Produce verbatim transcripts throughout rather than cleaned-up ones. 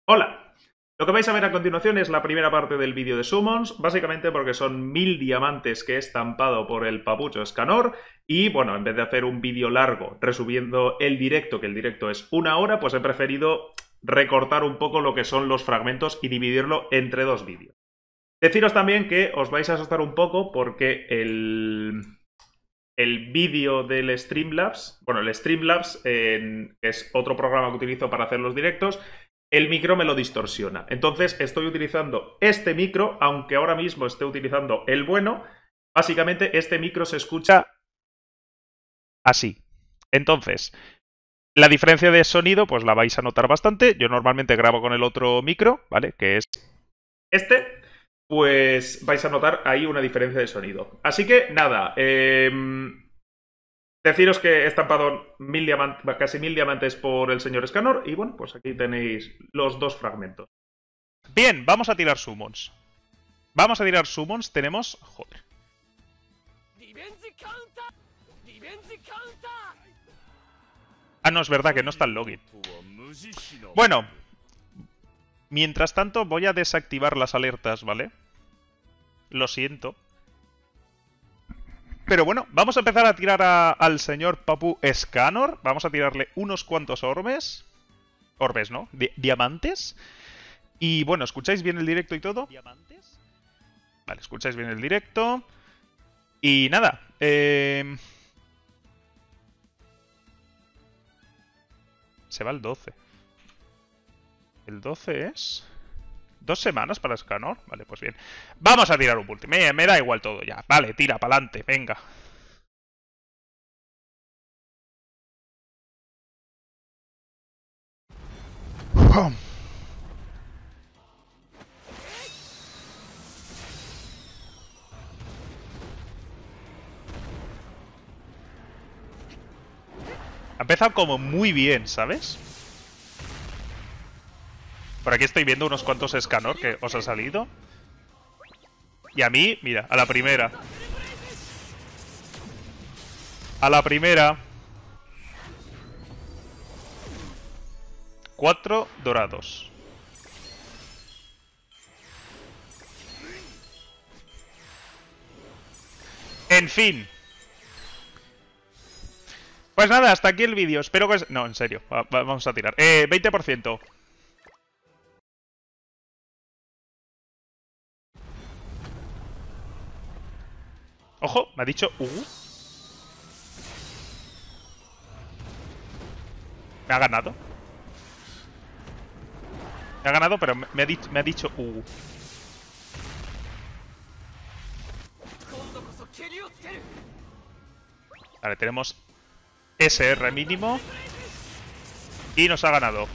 Hola, lo que vais a ver a continuación es la primera parte del vídeo de Summons, básicamente porque son mil diamantes que he estampado por el papucho Escanor y bueno, en vez de hacer un vídeo largo resumiendo el directo, que el directo es una hora, pues he preferido recortar un poco lo que son los fragmentos y dividirlo entre dos vídeos. Deciros también que os vais a asustar un poco porque el, el vídeo del Streamlabs, bueno, el Streamlabs eh, es otro programa que utilizo para hacer los directos, el micro me lo distorsiona. Entonces estoy utilizando este micro, aunque ahora mismo esté utilizando el bueno, básicamente este micro se escucha así. Entonces, la diferencia de sonido pues la vais a notar bastante. Yo normalmente grabo con el otro micro, ¿vale? Que es este. Pues vais a notar ahí una diferencia de sonido. Así que nada, eh, deciros que he estampado mil diamantes, casi mil diamantes por el señor Escanor y bueno, pues aquí tenéis los dos fragmentos. Bien, vamos a tirar summons. Vamos a tirar summons, tenemos... Joder. Ah, no, es verdad que no está el login. Bueno, mientras tanto voy a desactivar las alertas, ¿vale? Lo siento. Pero bueno, vamos a empezar a tirar a, al señor Papu Escanor. Vamos a tirarle unos cuantos orbes. Orbes, ¿no? Di diamantes. Y bueno, ¿escucháis bien el directo y todo? ¿Diamantes? Vale, escucháis bien el directo. Y nada, eh... se va el doce. ¿El doce es...? ¿Dos semanas para Escanor? Vale, pues bien. Vamos a tirar un multi. Me, me da igual todo ya. Vale, tira, pa'lante, venga. Ha empezado como muy bien, ¿sabes? Por aquí estoy viendo unos cuantos Escanor que os ha salido. Y a mí, mira, a la primera. A la primera. Cuatro dorados. En fin. Pues nada, hasta aquí el vídeo. Espero que... No, en serio. Va, va, vamos a tirar. Eh, veinte por ciento. Ojo, me ha dicho... Uh. Me ha ganado. Me ha ganado, pero me ha, dicho, me ha dicho... Uh. Vale, tenemos S R mínimo. Y nos ha ganado.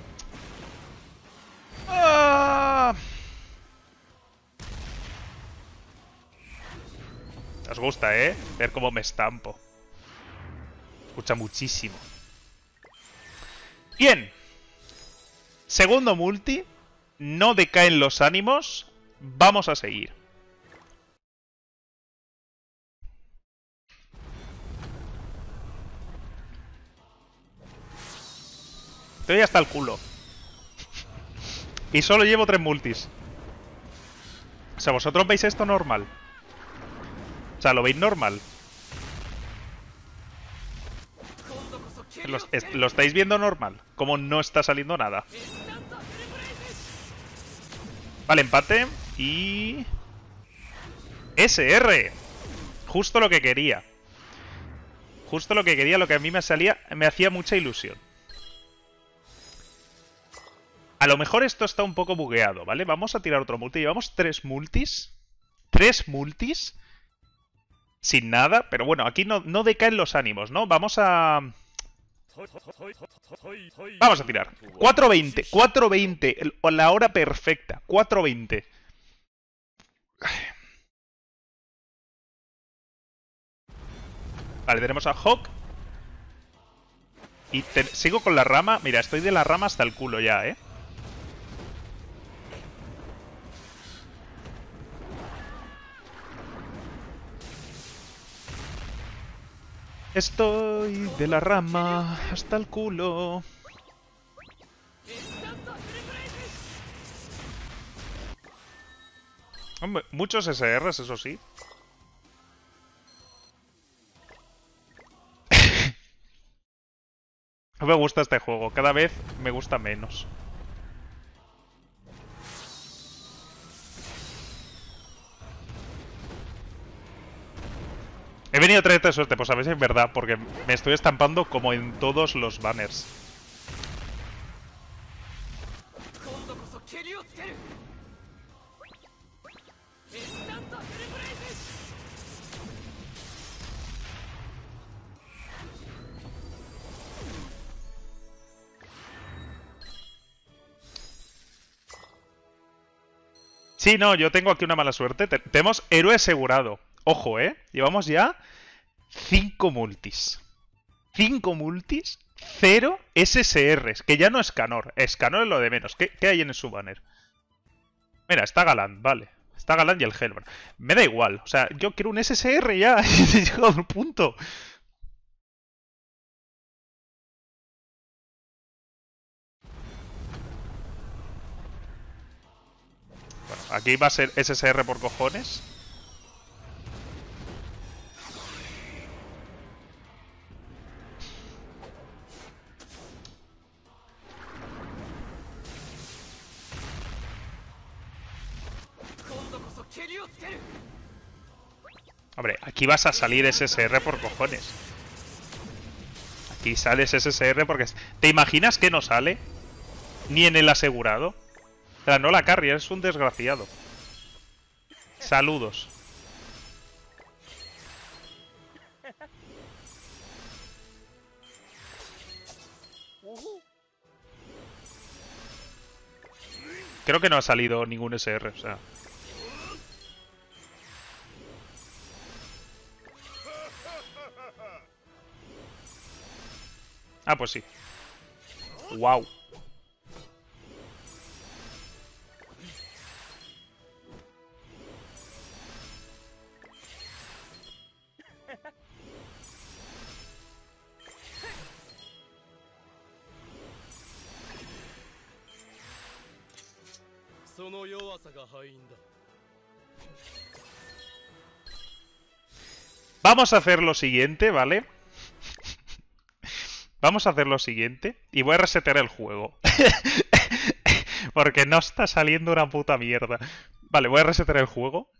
¡Ah! Os gusta, ¿eh? Ver cómo me estampo. Escucha muchísimo. Bien. Segundo multi. No decaen los ánimos. Vamos a seguir. Estoy hasta el culo. Y solo llevo tres multis. O sea, ¿vosotros veis esto normal? O sea, ¿lo veis normal? ¿Lo, es, ¿Lo estáis viendo normal? Como no está saliendo nada. Vale, empate. Y... S R. Justo lo que quería. Justo lo que quería, lo que a mí me salía, me hacía mucha ilusión. A lo mejor esto está un poco bugueado, ¿vale? Vamos a tirar otro multi. Llevamos tres multis. Tres multis. Sin nada. Pero bueno, aquí no, no decaen los ánimos, ¿no? Vamos a... Vamos a tirar. cuatro veinte. cuatro veinte. La hora perfecta. cuatro veinte. Vale, tenemos a Hawk. Y te... sigo con la rama. Mira, estoy de la rama hasta el culo ya, ¿eh? Estoy de la rama hasta el culo. Hombre, muchos S Rs, eso sí. No me gusta este juego, cada vez me gusta menos. He venido a traerte suerte, pues a ver si es verdad, porque me estoy estampando como en todos los banners. Sí, no, yo tengo aquí una mala suerte. Te- tenemos héroe asegurado. Ojo, ¿eh? Llevamos ya cinco multis. Cinco multis, cero S S Rs, que ya no es Canor. Escanor es lo de menos. ¿Qué, qué hay en su banner? Mira, está Galán, vale. Está Galán y el Hellborn. Me da igual. O sea, yo quiero un S S R ya. He llegado al punto. Bueno, aquí va a ser S S R por cojones. Hombre, aquí vas a salir S S R por cojones. Aquí sales S S R porque... ¿Te imaginas que no sale? Ni en el asegurado. O sea, no la carry, es un desgraciado. Saludos. Creo que no ha salido ningún S R, o sea... Ah, pues sí. Wow. Vamos a hacer lo siguiente, ¿vale? Vamos a hacer lo siguiente y voy a resetear el juego. Porque no está saliendo una puta mierda. Vale, voy a resetear el juego.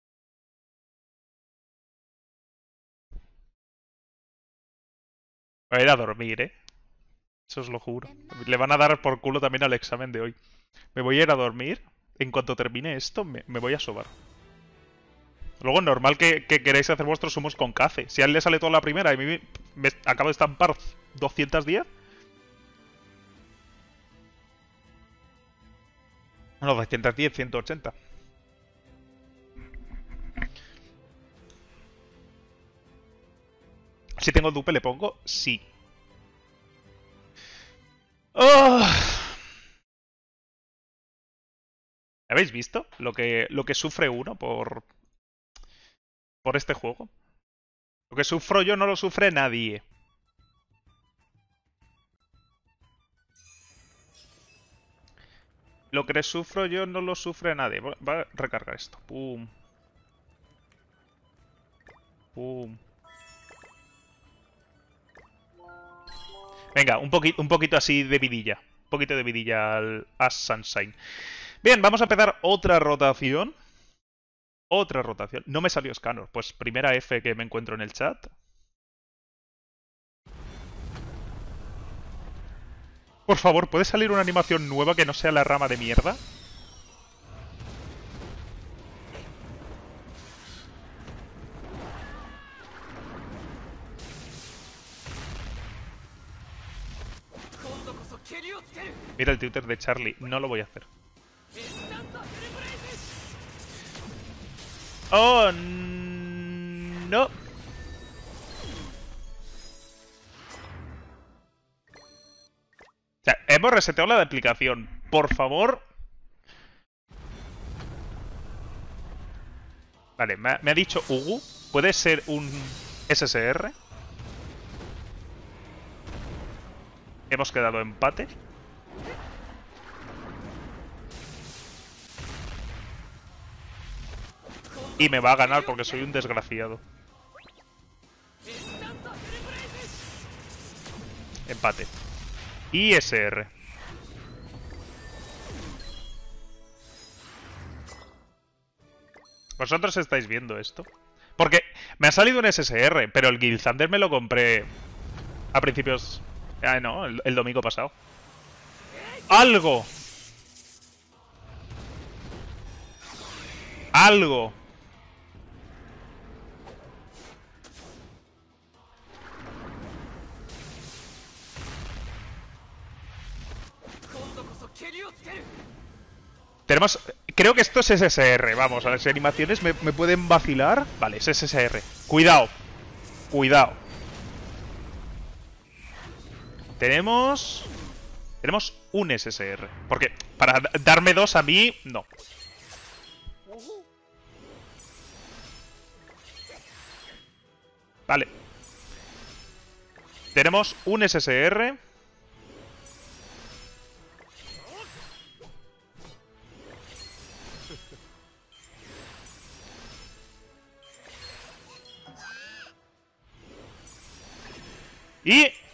Voy a ir a dormir, ¿eh? Eso os lo juro. Le van a dar por culo también al examen de hoy. Me voy a ir a dormir. En cuanto termine esto, me, me voy a sobar. Luego, normal que, que queréis hacer vuestros sumos con Cace. Si a él le sale toda la primera y a mí me acabo de estampar doscientos diez. No, doscientos diez, ciento ochenta. Si tengo dupe, le pongo sí. ¡Oh! ¿Habéis visto lo que, lo que sufre uno por, por este juego? Lo que sufro yo no lo sufre nadie. Lo que sufro yo no lo sufre nadie. Va a recargar esto. Pum. Pum. Venga, un, poqui un poquito así de vidilla. Un poquito de vidilla al As Sunshine. Bien, vamos a empezar otra rotación. Otra rotación. No me salió Scanner. Pues primera F que me encuentro en el chat. Por favor, ¿puede salir una animación nueva que no sea la rama de mierda? Mira el Twitter de Charlie. No lo voy a hacer. ¡Oh! No. O sea, hemos reseteado la aplicación. Por favor. Vale, me ha, me ha dicho Ugu. ¿Puede ser un S S R? Hemos quedado empate. Y me va a ganar porque soy un desgraciado. Empate. I S R. ¿Vosotros estáis viendo esto? Porque me ha salido un S S R, pero el Guild Thunder me lo compré a principios... Ah, no, el, el domingo pasado. ¡Algo! ¡Algo! Tenemos... Creo que esto es S S R. Vamos, a las animaciones me, me pueden vacilar. Vale, es S S R. Cuidado. Cuidado. Tenemos... Tenemos un S S R. Porque para darme dos a mí, no. Vale. Tenemos un S S R. Y